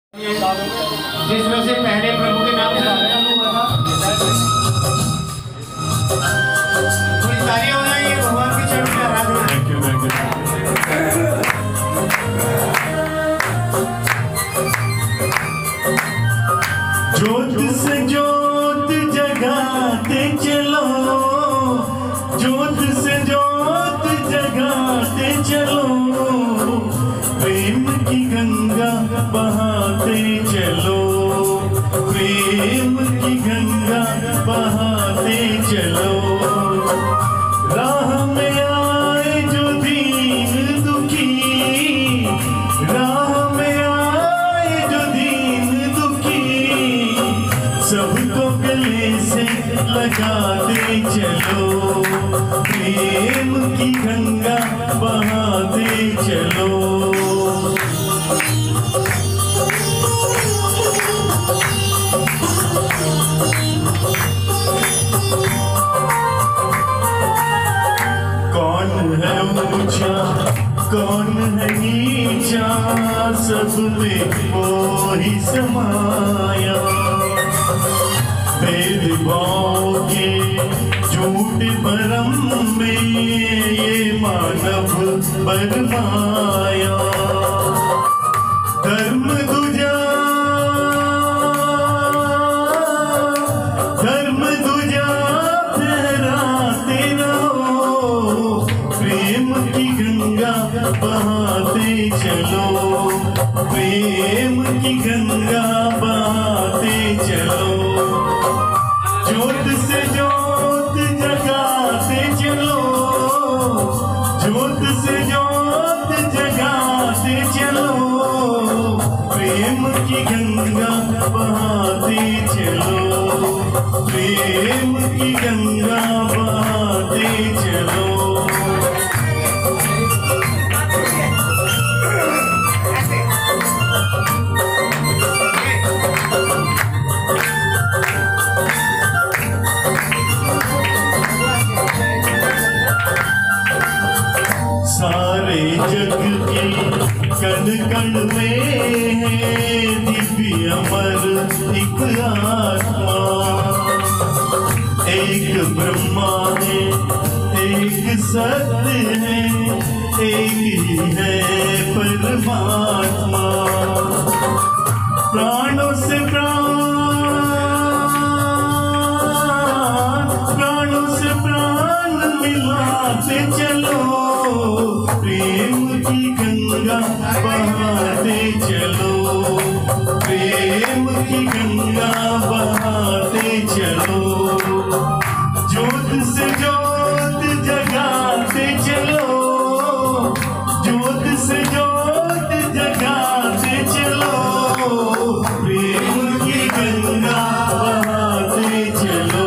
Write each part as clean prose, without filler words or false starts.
जिसमें से पहले प्रभु के नाम से थोड़ी तालियां हो जाए, ये भगवान के चरणों में आराधना है। ज्योत से ज्योत जगाते चलो, ज्योत से ज्योत जगाते चलो, प्रेम की गंगा बहाते चलो, प्रेम की गंगा बहाते चलो। राह में आए जो दीन दुखी, राह में आए जो दीन दुखी, सबको गले से लगाते चलो, प्रेम की गंगा बहाते चलो। कौन है ऊंचा कौन है नीचा, सब में वो ही समाया। भेदभाव के झूठ भरम में ये मानव बरमाया। धर्म दूजा फहराते रहो, प्रेम की गंगा बहाते चलो, प्रेम की गंगा बहाते चलो। ज्योत से ज्योत जगाते चलो, ज्योत से ज्योत जगाते चलो, प्रेम की गंगा बहाते चलो, प्रेम की गंगा बहाते चलो। सारे जग की कण कण में है दिव्य अमर एक आत्मा। एक ब्रह्मा है, एक सत्य है, एक ही है परमात्मा। प्राणों से प्राण मिलाते चलो, प्रेम की गंगा बहाते चलो, प्रेम की गंगा बहाते चलो। ज्योत से ज्योत जगाते चलो, ज्योत से ज्योत जगाते चलो, प्रेम की गंगा बहाते चलो।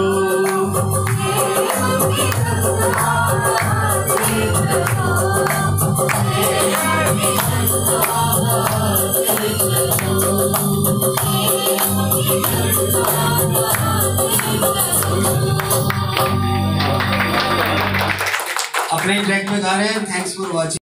अपने ट्रैक पे गा रहे हैं। Thanks for watching.